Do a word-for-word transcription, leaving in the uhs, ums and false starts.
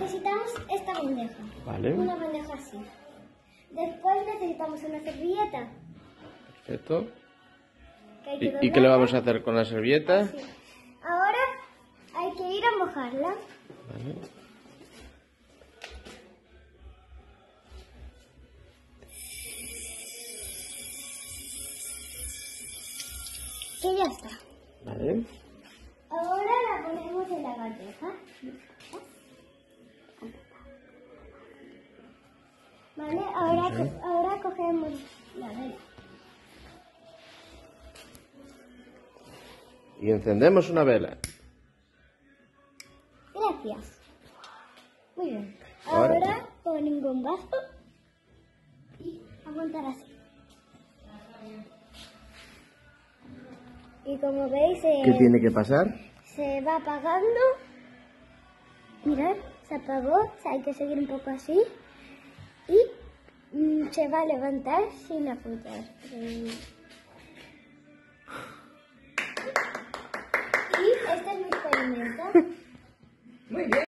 necesitamos esta bandeja. Vale. Una bandeja así. Después necesitamos una servilleta. Perfecto. Que hay que ¿Y, ¿Y doblarla. qué le vamos a hacer con la servilleta? Así. Ahora hay que ir a mojarla. Vale. Que ya está. Vale. Ahora la ponemos en la bandeja. Vale, ahora, Sí. ahora cogemos la vela. Y encendemos una vela. Gracias. Muy bien. Ahora- Ahora con un bombazo y aguantar así. Y como veis, eh, ¿Qué tiene que pasar? se va apagando. Mirad, se apagó. O sea, hay que seguir un poco así. Y mm, se va a levantar sin apuntar. Y este es mi experimento. Muy bien.